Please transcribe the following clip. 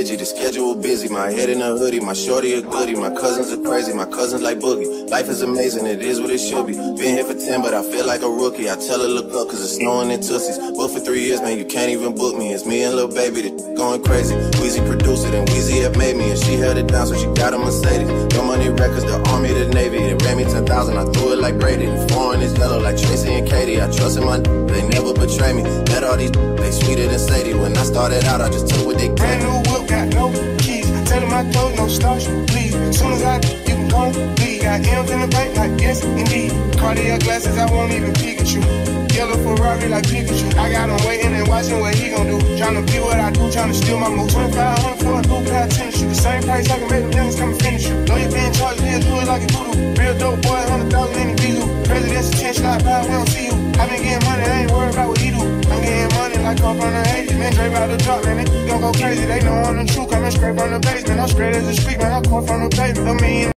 busy, the schedule busy. My head in a hoodie, my shorty a goodie. My cousins are crazy, my cousins like boogie. Life is amazing, it is what it should be. Been here for 10, but I feel like a rookie. I tell her look up, cause it's snowing in Tussies. But for 3 years, man, you can't even book me. It's me and Lil Baby, the going crazy. Weezy produced it, and Weezy have made me. And she held it down, so she got a Mercedes. No Money Records, the Army, the Navy. It ran me 10,000, I threw it like Brady. The foreign is yellow like Tracy and Katie. I trust in my they never betray me. Met all these they sweeter than Sadie. When I started out, I just took what they gave. Brand new whip, got no keys. Tell them I told no starch, please. Soon as I you can come, leave. Got M's in the bank, like yes, indeed. Cartier glasses, I won't even peek at you. Yellow Ferrari like Pikachu. I got him waiting and watching what he gon' do. Tryna be what I do, tryna steal my move. 2,500 for a new pair of tennis shoes. The same price I can make them youngins come and finish you. Know you being charged, he'll do it like a doodle. Real dope boy, 100,000 in the diesel. President's attention, like power, we don't see you. I been getting money, I ain't worried about what he do. I'm getting money like I'm from the 80s. Man, Dre about to drop, man, they gon' go crazy. They know I'm the truth, coming straight from the basement. I'm straight as a street, man, I come from the pavement. I mean,